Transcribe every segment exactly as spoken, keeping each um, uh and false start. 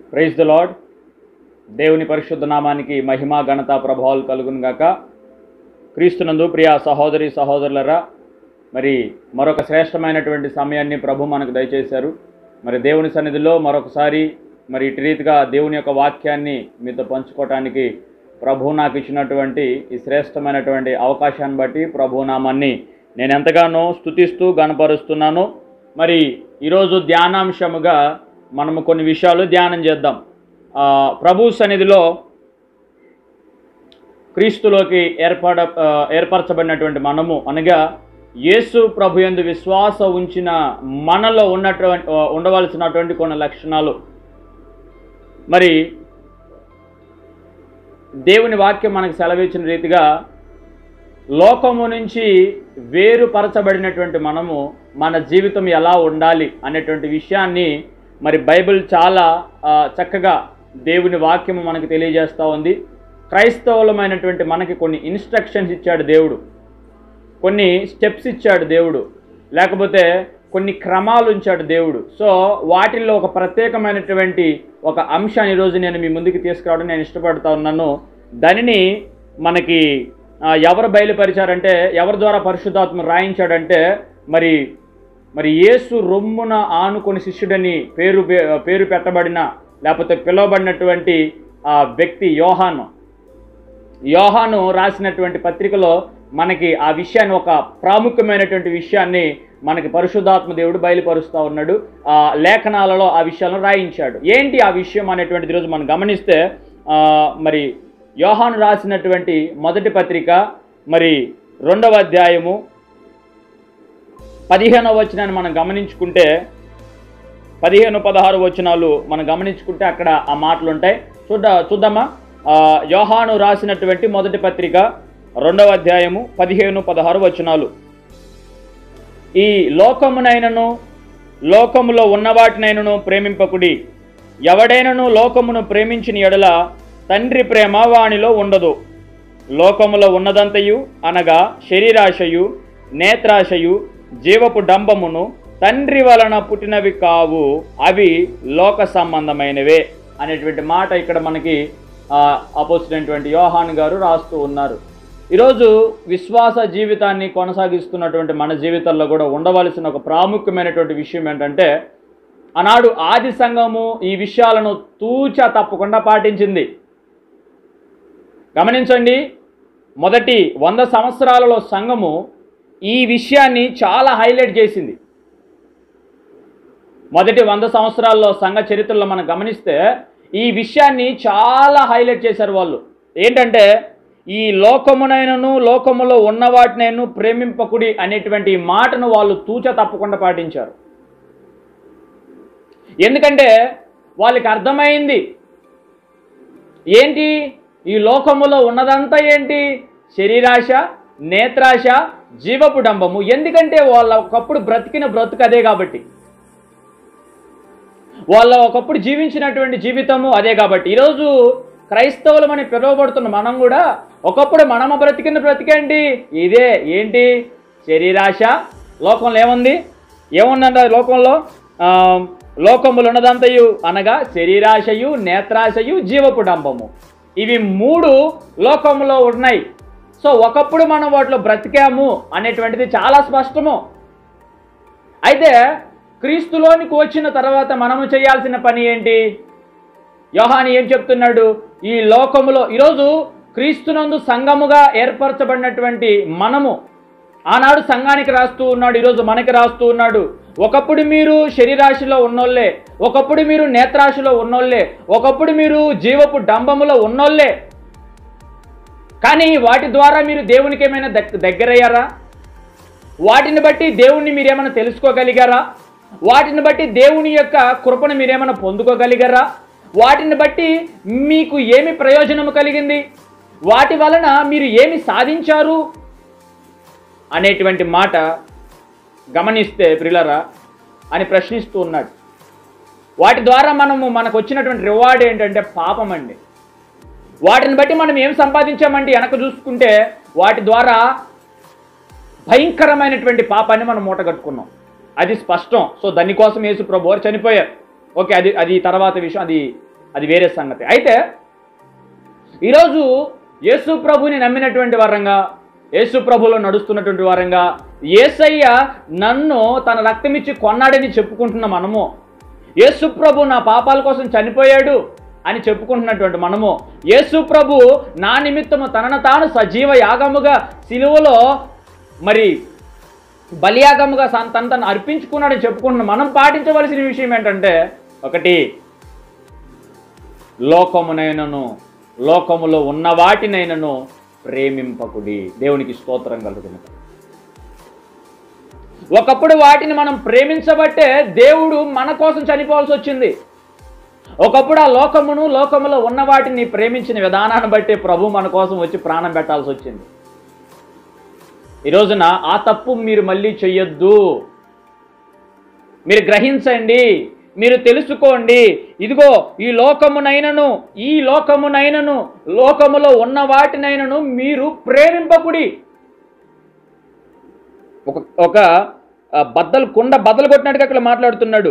Praise the lord. దేవుని పరిశుద్ధ నామానికి మహిమ ఘనత ప్రభావాలు కలుగును గాక. క్రీస్తునందు ప్రియ సహోదరి సహోదరులరా, మరి మరొక శ్రేష్టమైనటువంటి సమయాన్ని ప్రభు మనకు దయచేశారు. మరి దేవుని సన్నిధిలో మరొకసారి మరి ఇటు రీతిగా దేవుని యొక్క వాక్యాన్ని మీతో పంచుకోవటానికి ప్రభు నాకు ఇచ్చినటువంటి ఈ శ్రేష్టమైనటువంటి అవకాశాన్ని బట్టి ప్రభు నామాన్ని నేను ఎంతగానో స్తుతిస్తూ గణపరుస్తున్నాను. మరి ఈరోజు ధ్యానాంశముగా మనము కొన్ని విషయాలు ధ్యానం చేద్దాం. ప్రభు సన్నిధిలో క్రీస్తులోకి ఏర్పడ ఏర్పరచబడినటువంటి మనము అనగా యేసు ప్రభు యందు విశ్వాస ఉంచిన మనలో ఉన్నటువంటి ఉండవలసినటువంటి కొన్ని లక్షణాలు. మరి దేవుని వాక్యం మనకు సెలవిచ్చిన రీతిగా లోకము నుంచి వేరుపరచబడినటువంటి మనము మన జీవితం ఎలా ఉండాలి అనేటువంటి విషయాన్ని మరి బైబిల్ చాలా చక్కగా దేవుని వాక్యము మనకు తెలియజేస్తూ ఉంది. క్రైస్తవులమైనటువంటి మనకి కొన్ని ఇన్స్ట్రక్షన్స్ ఇచ్చాడు దేవుడు, కొన్ని స్టెప్స్ ఇచ్చాడు దేవుడు, లేకపోతే కొన్ని క్రమాలు ఉంచాడు దేవుడు. సో వాటిల్లో ఒక ప్రత్యేకమైనటువంటి ఒక అంశాన్ని ఈరోజు నేను మీ ముందుకు తీసుకురావడం నేను ఇష్టపడుతూ ఉన్నాను. దానిని మనకి ఎవరు బయలుపరిచారంటే, ఎవరి ద్వారా పరిశుద్ధాత్మ రాయించాడంటే, మరి మరి యేసు రొమ్మున ఆనుకొని శిష్యుడని పేరు పేరు పెట్టబడిన లేకపోతే పిలువబడినటువంటి ఆ వ్యక్తి యోహాను. యోహాను రాసినటువంటి పత్రికలో మనకి ఆ విషయాన్ని, ఒక ప్రాముఖ్యమైనటువంటి విషయాన్ని మనకి పరిశుద్ధాత్మ దేవుడు బయలుపరుస్తూ ఉన్నాడు. ఆ లేఖనాలలో ఆ విషయాలను రాయించాడు. ఏంటి ఆ విషయం అనేటువంటిది ఈరోజు మనం గమనిస్తే, మరి యోహాను రాసినటువంటి మొదటి పత్రిక మరి రెండవ అధ్యాయము పదిహేనవ వచనాన్ని మనం గమనించుకుంటే, పదిహేను పదహారు వచనాలు మనం గమనించుకుంటే అక్కడ ఆ మాటలు ఉంటాయి. చూద్దా చూద్దామా యోహాను రాసినటువంటి మొదటి పత్రిక రెండవ అధ్యాయము పదిహేను పదహారు వచనాలు. ఈ లోకమునైనను లోకములో ఉన్నవాటినైనను ప్రేమింపకుడి. ఎవడైనను లోకమును ప్రేమించిన ఎడల తండ్రి ప్రేమ వానిలో ఉండదు. లోకములో ఉన్నదంతయు అనగా శరీరాశయు, నేత్రాశయు, జీవపు డంబమును తండ్రి వలన పుట్టినవి కావు, అవి లోక సంబంధమైనవే అనేటువంటి మాట ఇక్కడ మనకి అపోస్తలుడైనటువంటి యోహాను గారు రాస్తూ ఉన్నారు. ఈరోజు విశ్వాస జీవితాన్ని కొనసాగిస్తున్నటువంటి మన జీవితాల్లో కూడా ఉండవలసిన ఒక ప్రాముఖ్యమైనటువంటి విషయం ఏంటంటే, ఆనాడు ఆది సంఘము ఈ విషయాలను తూచా తప్పకుండా పాటించింది. గమనించండి, మొదటి వంద సంవత్సరాలలో సంఘము ఈ విషయాన్ని చాలా హైలైట్ చేసింది. మొదటి వంద సంవత్సరాల్లో సంఘ చరిత్రలో మనం గమనిస్తే ఈ విషయాన్ని చాలా హైలైట్ చేశారు వాళ్ళు. ఏంటంటే, ఈ లోకమునైనను లోకములో ఉన్నవాటినైనా ప్రేమింపకుడి అనేటువంటి మాటను వాళ్ళు తూచ తప్పకుండా పాటించారు. ఎందుకంటే వాళ్ళకి అర్థమైంది ఏంటి, ఈ లోకములో ఉన్నదంతా ఏంటి, శరీరాశ, నేత్రాశ, జీవపు డంబము. ఎందుకంటే వాళ్ళ ఒకప్పుడు బ్రతికిన బ్రతుకు అదే కాబట్టి, వాళ్ళ ఒకప్పుడు జీవించినటువంటి జీవితము అదే కాబట్టి. ఈరోజు క్రైస్తవులమని పిలువబడుతున్న మనం కూడా ఒకప్పుడు మనమ బ్రతికిన బ్రతికేంటి ఇదే. ఏంటి, శరీరాశ. లోకంలో ఏముంది ఏముందంట లోకంలో? లోకములు ఉన్నదంతయు అనగా శరీరాశయు, నేత్రాశయు, జీవపు డంబము. ఇవి మూడు లోకంలో ఉన్నాయి. సో ఒకప్పుడు మనం వాటిలో బ్రతికాము అనేటువంటిది చాలా స్పష్టము. అయితే క్రీస్తులోనికి వచ్చిన తర్వాత మనము చేయాల్సిన పని ఏంటి? యోహాను ఏం చెప్తున్నాడు? ఈ లోకములో ఈరోజు క్రీస్తునందు సంఘముగా ఏర్పరచబడినటువంటి మనము, ఆనాడు సంఘానికి రాస్తూ ఉన్నాడు, ఈరోజు మనకి రాస్తూ ఉన్నాడు. ఒకప్పుడు మీరు శరీరాశిలో ఉన్నోళ్ళే, ఒకప్పుడు మీరు నేత్రాశిలో ఉన్నోళ్ళే, ఒకప్పుడు మీరు జీవపు డంబములో ఉన్నోళ్ళే. కానీ వాటి ద్వారా మీరు దేవునికి ఏమైనా దగ్గరయ్యారా? వాటిని బట్టి దేవుణ్ణి మీరేమైనా తెలుసుకోగలిగారా? వాటిని బట్టి దేవుని యొక్క కృపను మీరేమైనా పొందుకోగలిగారా? వాటిని బట్టి మీకు ఏమి ప్రయోజనము కలిగింది? వాటి వలన మీరు ఏమి సాధించారు అనేటువంటి మాట గమనిస్తే ప్రియులారా అని ప్రశ్నిస్తూ ఉన్నాడు. వాటి ద్వారా మనము మనకు వచ్చినటువంటి రివార్డ్ ఏంటంటే పాపం అండి. వాటిని బట్టి మనం ఏం సంపాదించామంటే వెనక చూసుకుంటే వాటి ద్వారా భయంకరమైనటువంటి పాపాన్ని మనం మూటగట్టుకున్నాం. అది స్పష్టం. సో దానికోసం యేసు ప్రభువారు చనిపోయారు. ఓకే, అది అది తర్వాత విషయం, అది అది వేరే సంగతి. అయితే ఈరోజు యేసు ప్రభుని నమ్మినటువంటి వారంగా, యేసు ప్రభులో నడుస్తున్నటువంటి వారంగా, యేసయ్య నన్ను తన రక్తమిచ్చి కొన్నాడని చెప్పుకుంటున్న మనము, యేసు ప్రభు నా పాపాల కోసం చనిపోయాడు అని చెప్పుకుంటున్నటువంటి మనము, యేసు ప్రభు నా నిమిత్తము తనను తాను సజీవ యాగముగా సిలువలో మరి బలియాగముగా తన తను అర్పించుకున్నాడని చెప్పుకుంటున్న మనం పాటించవలసిన విషయం ఏంటంటే, ఒకటి, లోకమునైనను లోకములో ఉన్న వాటినైనను ప్రేమింపకుడి. దేవునికి స్తోత్రం కలుగును. ఒకప్పుడు వాటిని మనం ప్రేమించబట్టే దేవుడు మన కోసం చనిపోవాల్సి వచ్చింది. ఒకప్పుడు ఆ లోకమును లోకములో ఉన్న వాటిని ప్రేమించిన విధానాన్ని బట్టి ప్రభు మన కోసం వచ్చి ప్రాణం పెట్టాల్సి వచ్చింది. ఈ రోజున ఆ తప్పు మీరు మళ్ళీ చెయ్యొద్దు. మీరు గ్రహించండి, మీరు తెలుసుకోండి. ఇదిగో ఈ లోకమునైనను ఈ లోకమునైనను లోకములో ఉన్న వాటినైనను మీరు ప్రేమింపకుడి. ఒక ఒక బద్దలు కుండ బద్దలు కొట్టినట్టుగా అక్కడ మాట్లాడుతున్నాడు.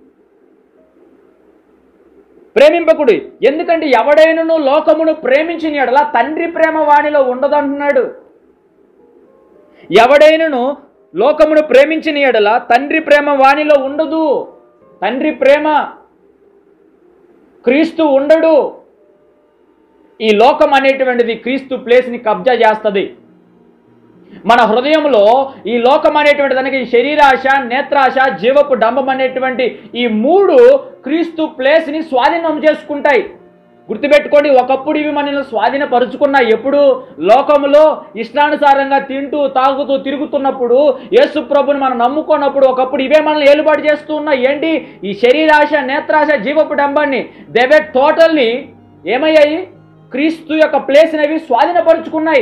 ప్రేమింపకుడి. ఎందుకంటే ఎవడైనను లోకమును ప్రేమించిన యెడల తండ్రి ప్రేమ వానిలో ఉండదంటున్నాడు. ఎవడైనను లోకమును ప్రేమించిన యెడల తండ్రి ప్రేమ వానిలో ఉండదు. తండ్రి ప్రేమ, క్రీస్తు ఉండడు. ఈ లోకం అనేటువంటిది క్రీస్తు ప్లేస్ని కబ్జా చేస్తుంది. మన హృదయంలో ఈ లోకం అనేటువంటి దానికి శరీరాశ, నేత్రాశ, జీవపు డంబం అనేటువంటి ఈ మూడు క్రీస్తు ప్లేస్ని స్వాధీనం చేసుకుంటాయి. గుర్తుపెట్టుకోండి, ఒకప్పుడు ఇవి మనల్ని స్వాధీనపరుచుకున్నా. ఎప్పుడు? లోకములో ఇష్టానుసారంగా తింటూ తాగుతూ తిరుగుతున్నప్పుడు, యేసు ప్రభుని మనం నమ్ముకున్నప్పుడు ఒకప్పుడు ఇవే మనల్ని ఏలుబాటు చేస్తూ ఉన్నాయి. ఏంటి? ఈ శరీరాశ, నేత్రాశ, జీవపు డంబాన్ని దేవే టోటల్లీ ఏమయ్యాయి? క్రీస్తు యొక్క ప్లేస్ని అవి స్వాధీనపరుచుకున్నాయి.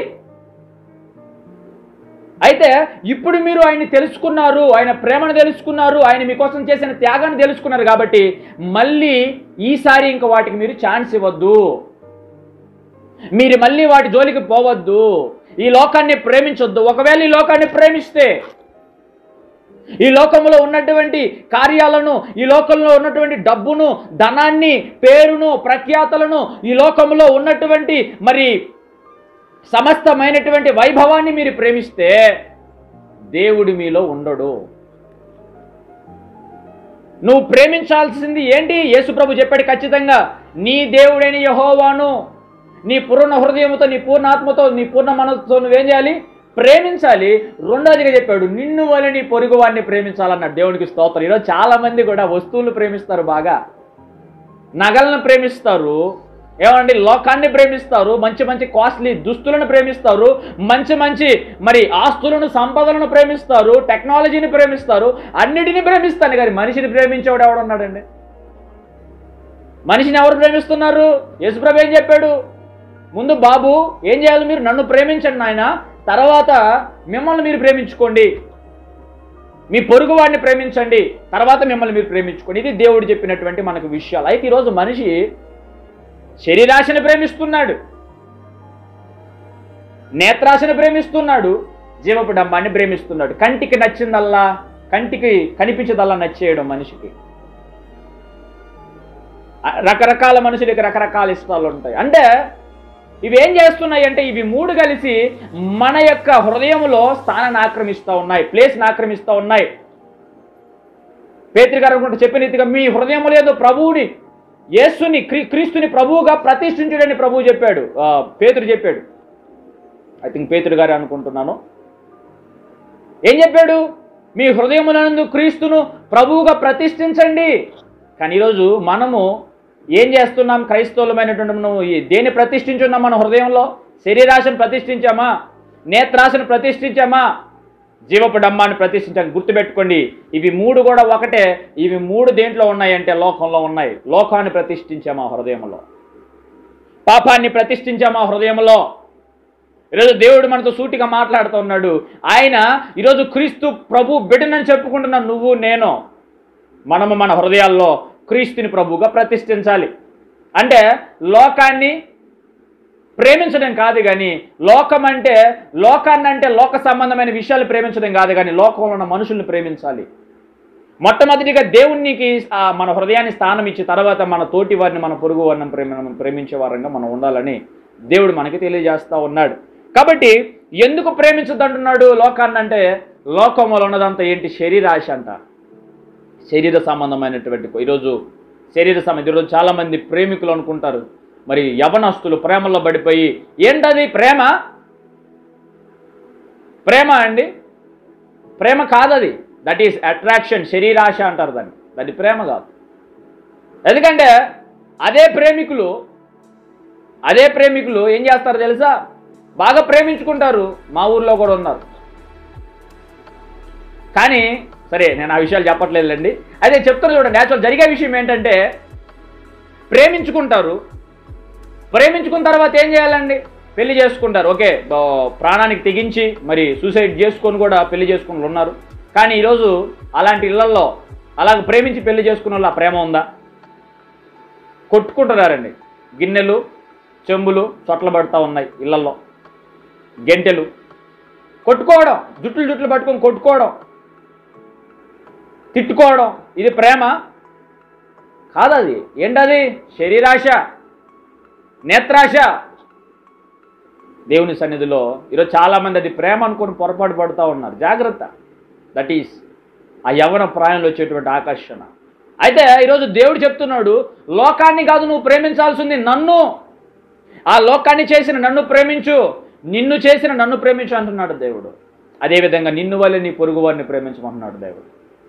అయితే ఇప్పుడు మీరు ఆయన్ని తెలుసుకున్నారు, ఆయన ప్రేమను తెలుసుకున్నారు, ఆయన మీకోసం చేసిన త్యాగాన్ని తెలుసుకున్నారు. కాబట్టి మళ్ళీ ఈసారి ఇంకా వాటికి మీరు ఛాన్స్ ఇవ్వద్దు. మీరు మళ్ళీ వాటి జోలికి పోవద్దు. ఈ లోకాన్ని ప్రేమించొద్దు. ఒకవేళ ఈ లోకాన్ని ప్రేమిస్తే, ఈ లోకంలో ఉన్నటువంటి కార్యాలను, ఈ లోకంలో ఉన్నటువంటి డబ్బును, ధనాన్ని, పేరును, ప్రఖ్యాతలను, ఈ లోకంలో ఉన్నటువంటి మరి సమస్తమైనటువంటి వైభవాన్ని మీరు ప్రేమిస్తే దేవుడు మీలో ఉండడు. నువ్వు ప్రేమించాల్సింది ఏంటి? యేసుప్రభు చెప్పాడు ఖచ్చితంగా, నీ దేవుడైన యెహోవాను నీ పూర్ణ హృదయంతో, నీ పూర్ణ ఆత్మతో, నీ పూర్ణ మనసుతో నువ్వేం చేయాలి? ప్రేమించాలి. రెండోదిగా చెప్పాడు, నిన్ను వలె నీ పొరుగు వాడిని ప్రేమించాలన్నాడు. దేవునికి స్తోత్రం. ఈరోజు చాలా మంది కూడా వస్తువులు ప్రేమిస్తారు, బాగా నగలను ప్రేమిస్తారు, ఏమండి లోకాన్ని ప్రేమిస్తారు, మంచి మంచి కాస్ట్లీ దుస్తులను ప్రేమిస్తారు, మంచి మంచి మరి ఆస్తులను, సంపదలను ప్రేమిస్తారు, టెక్నాలజీని ప్రేమిస్తారు, అన్నిటినీ ప్రేమిస్తాను. కానీ మనిషిని ప్రేమించేవాడు ఎవడున్నాడండి? మనిషిని ఎవరు ప్రేమిస్తున్నారు? యేసుప్రభు ఏం చెప్పాడు? ముందు బాబు ఏం చేయాలి? మీరు నన్ను ప్రేమించండి నాయన, తర్వాత మిమ్మల్ని మీరు ప్రేమించుకోండి, మీ పొరుగు వాడిని ప్రేమించండి, తర్వాత మిమ్మల్ని మీరు ప్రేమించుకోండి. ఇది దేవుడు చెప్పినటువంటి మనకు విషయాలు. అయితే ఈరోజు మనిషి శరీరాశను ప్రేమిస్తున్నాడు, నేత్రాశను ప్రేమిస్తున్నాడు, జీవపు డంబాన్ని ప్రేమిస్తున్నాడు. కంటికి నచ్చిందల్లా, కంటికి కనిపించదల్లా నచ్చేయడం మనిషికి. రకరకాల మనుషులకి రకరకాల ఇష్టాలు ఉంటాయి. అంటే ఇవి ఏం చేస్తున్నాయి అంటే, ఇవి మూడు కలిసి మన యొక్క హృదయంలో స్థానాన్ని ఆక్రమిస్తూ ఉన్నాయి, ప్లేస్ని ఆక్రమిస్తూ ఉన్నాయి. పేతురు గారు చెప్పిన రీతిగా మీ హృదయంలో ఏదో ప్రభువుని, యేసుని, క్రీ క్రీస్తుని ప్రభువుగా ప్రతిష్ఠించుడని ప్రభువు చెప్పాడు, పేతురు చెప్పాడు. ఐ థింక్ పేతురు గారు అనుకుంటున్నాను. ఏం చెప్పాడు? మీ హృదయమునందు క్రీస్తును ప్రభువుగా ప్రతిష్ఠించండి. కానీ ఈరోజు మనము ఏం చేస్తున్నాం? క్రైస్తవులమైనటువంటి మనం దేన్ని ప్రతిష్ఠించున్నాం? మన హృదయంలో శరీరాశను ప్రతిష్ఠించామా? నేత్రాశను ప్రతిష్ఠించామా? జీవపు డంబాన్ని ప్రతిష్ఠించాలి. గుర్తుపెట్టుకోండి, ఇవి మూడు కూడా ఒకటే. ఇవి మూడు దేంట్లో ఉన్నాయంటే లోకంలో ఉన్నాయి. లోకాన్ని ప్రతిష్ఠించామా హృదయంలో, పాపాన్ని ప్రతిష్ఠించామా హృదయంలో. ఈరోజు దేవుడు మనతో సూటిగా మాట్లాడుతూ ఉన్నాడు. ఆయన ఈరోజు క్రీస్తు ప్రభు బిడ్డనని చెప్పుకుంటున్నా నువ్వు నేను. మనము మన హృదయాల్లో క్రీస్తుని ప్రభువుగా ప్రతిష్ఠించాలి. అంటే లోకాన్ని ప్రేమించడం కాదు, కానీ లోకం అంటే లోకాన్ని అంటే లోక సంబంధమైన విషయాలు ప్రేమించడం కాదు, కానీ లోకంలో ఉన్న మనుషుల్ని ప్రేమించాలి. మొట్టమొదటిగా దేవునికి ఆ, మన హృదయాన్ని స్థానం ఇచ్చి తర్వాత మన తోటి వారిని మన పొరుగు వారిని ప్రేమ ప్రేమించే వారంగా మనం ఉండాలని దేవుడు మనకి తెలియజేస్తూ ఉన్నాడు. కాబట్టి ఎందుకు ప్రేమించద్దంటున్నాడు లోకాన్ని అంటే, లోకంలో ఉన్నదంతా ఏంటి? శరీరాశ అంట, శరీర సంబంధమైనటువంటి. ఈరోజు శరీర సంబంధం, ఈరోజు చాలామంది ప్రేమికులు అనుకుంటారు, మరి యవనస్తులు ప్రేమలో పడిపోయి, ఏంటది ప్రేమ? ప్రేమ అండి, ప్రేమ కాదది. దట్ ఈస్ అట్రాక్షన్, శరీరాశ అంటారు దాన్ని, అది ప్రేమ కాదు. ఎందుకంటే అదే ప్రేమికులు అదే ప్రేమికులు ఏం చేస్తారు తెలుసా? బాగా ప్రేమించుకుంటారు. మా ఊర్లో కూడా ఉన్నారు. కానీ సరే, నేను ఆ విషయాలు చెప్పట్లేదులేండి. అదే చెప్తున్నా చూడండి. యాక్చువల్ జరిగే విషయం ఏంటంటే, ప్రేమించుకుంటారు, ప్రేమించుకున్న తర్వాత ఏం చేయాలండి? పెళ్లి చేసుకుంటారు. ఓకే, ప్రాణానికి తెగించి మరి సూసైడ్ చేసుకొని కూడా పెళ్లి చేసుకుని ఉన్నారు. కానీ ఈరోజు అలాంటి ఇళ్లల్లో అలాగ ప్రేమించి పెళ్లి చేసుకున్న వాళ్ళు ఆ ప్రేమ ఉందా? కొట్టుకుంటున్నారండి. గిన్నెలు చెంబులు చొట్ల పడుతూ ఉన్నాయి ఇళ్లల్లో, గెంటెలు కొట్టుకోవడం, జుట్లు జుట్లు పట్టుకొని కొట్టుకోవడం, తిట్టుకోవడం. ఇది ప్రేమ కాదది. ఏంటది? శరీరాశ, నేత్రాశ. దేవుని సన్నిధిలో ఈరోజు చాలామంది అది ప్రేమ అనుకుని పొరపాటు పడుతూ ఉన్నారు. జాగ్రత్త. దట్ ఈస్ ఆ యవ్వన ప్రాయంలో వచ్చేటువంటి ఆకర్షణ. అయితే ఈరోజు దేవుడు చెప్తున్నాడు, లోకాన్ని కాదు నువ్వు ప్రేమించాల్సింది, నన్ను. ఆ లోకాన్ని చేసిన నన్ను ప్రేమించు, నిన్ను చేసిన నన్ను ప్రేమించు అంటున్నాడు దేవుడు. అదేవిధంగా నిన్ను వల్లే నీ పొరుగు వారిని ప్రేమించమంటున్నాడు దేవుడు.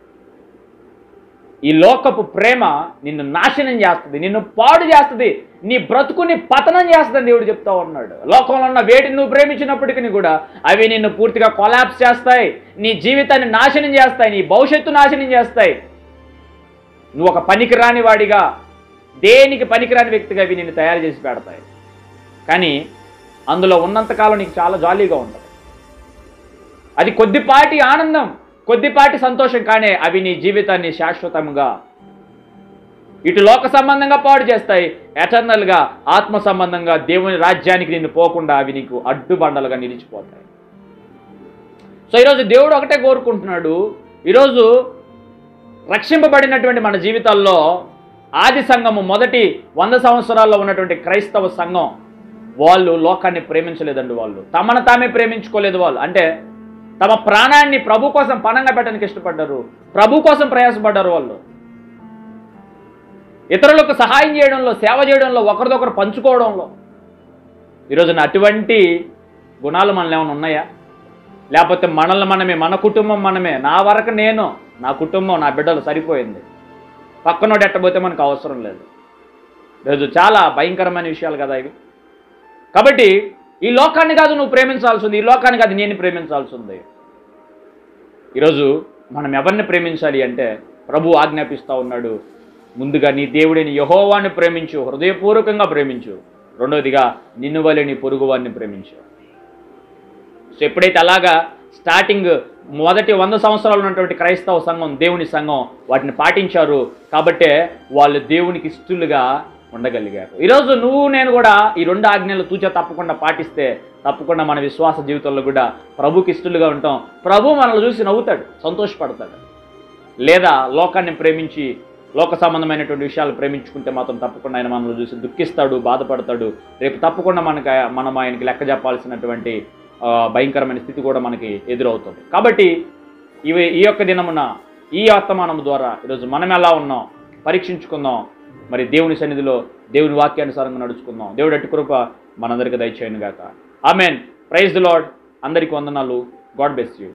ఈ లోకపు ప్రేమ నిన్ను నాశనం చేస్తుంది, నిన్ను పాడు చేస్తుంది, నీ బ్రతుకుని పతనం చేస్తుందని దేవుడు చెప్తా ఉన్నాడు. లోకంలో ఉన్న వేటిని నువ్వు ప్రేమించినప్పటికీ కూడా అవి నిన్ను పూర్తిగా కొలాప్స్ చేస్తాయి, నీ జీవితాన్ని నాశనం చేస్తాయి, నీ భవిష్యత్తు నాశనం చేస్తాయి. నువ్వు ఒక పనికిరాని వాడిగా, దేనికి పనికిరాని వ్యక్తిగా అవి నిన్ను తయారు చేసి పెడతాయి. కానీ అందులో ఉన్నంతకాలం నీకు చాలా జాలీగా ఉంటుంది. అది కొద్దిపాటి ఆనందం, కొద్దిపాటి సంతోషం. కానీ అవి నీ జీవితాన్ని శాశ్వతంగా ఇటు లోక సంబంధంగా పాడు చేస్తాయి, ఎటర్నల్గా ఆత్మ సంబంధంగా దేవుని రాజ్యానికి నిన్ను పోకుండా అవి నీకు అడ్డుబండలుగా నిలిచిపోతాయి. సో ఈరోజు దేవుడు ఒకటే కోరుకుంటున్నాడు. ఈరోజు రక్షింపబడినటువంటి మన జీవితాల్లో ఆది సంఘము మొదటి వంద సంవత్సరాల్లో ఉన్నటువంటి క్రైస్తవ సంఘం వాళ్ళు లోకాన్ని ప్రేమించలేదండి. వాళ్ళు తమను తామే ప్రేమించుకోలేదు. వాళ్ళు అంటే తమ ప్రాణాన్ని ప్రభు కోసం పణంగా పెట్టడానికి ఇష్టపడ్డారు, ప్రభు కోసం ప్రయాసపడ్డారు. వాళ్ళు ఇతరులకు సహాయం చేయడంలో, సేవ చేయడంలో, ఒకరిదొకరు పంచుకోవడంలో. ఈరోజు అటువంటి గుణాలు మనలో ఏమైనా ఉన్నాయా? లేకపోతే మనల్ని మనమే, మన కుటుంబం మనమే, నా వరకు నేను, నా కుటుంబం, నా బిడ్డలు సరిపోయింది, పక్కనోడు ఎట్టబోతే మనకు అవసరం లేదు. ఈరోజు చాలా భయంకరమైన విషయాలు కదా ఇవి. కాబట్టి ఈ లోకాన్ని కాదు నువ్వు ప్రేమించాల్సింది, ఈ లోకాన్ని కాదు నేను ప్రేమించాల్సింది. ఈరోజు మనం ఎవరిని ప్రేమించాలి అంటే ప్రభు ఆజ్ఞాపిస్తూ ఉన్నాడు. ముందుగా నీ దేవుడిని యెహోవాని ప్రేమించు, హృదయపూర్వకంగా ప్రేమించు. రెండవదిగా నిన్ను వలె నీ పొరుగు వారిని ప్రేమించు. సో ఎప్పుడైతే అలాగా స్టార్టింగ్ మొదటి వంద సంవత్సరాలు ఉన్నటువంటి క్రైస్తవ సంఘం, దేవుని సంఘం వాటిని పాటించారు కాబట్టే వాళ్ళు దేవునికి ఇష్టలుగా ఉండగలిగారు. ఈరోజు నువ్వు నేను కూడా ఈ రెండు ఆజ్ఞలు తూచా తప్పకుండా పాటిస్తే తప్పకుండా మన విశ్వాస జీవితంలో కూడా ప్రభుకి ఇష్టలుగా ఉంటాం. ప్రభు మనల్ని చూసి నవ్వుతాడు, సంతోషపడతాడు. లేదా లోకాన్ని ప్రేమించి లోక సంబంధమైనటువంటి విషయాలు ప్రేమించుకుంటే మాత్రం తప్పకుండా ఆయన మనల్ని చూసి దుఃఖిస్తాడు, బాధపడతాడు. రేపు తప్పకుండా మనకి మనం ఆయనకి లెక్క చెప్పాల్సినటువంటి భయంకరమైన స్థితి కూడా మనకి ఎదురవుతుంది. కాబట్టి ఇవి ఈ యొక్క దినమున ఈ వర్తమానం ద్వారా ఈరోజు మనం ఎలా ఉన్నాం పరీక్షించుకుందాం. మరి దేవుని సన్నిధిలో దేవుని వాక్యానుసారంగా నడుచుకుందాం. దేవుడి అట్టి కృప మనందరికీ దయచేయను గాక. ఆమెన్. Praise the lord. అందరికీ వందనాలు. God bless you.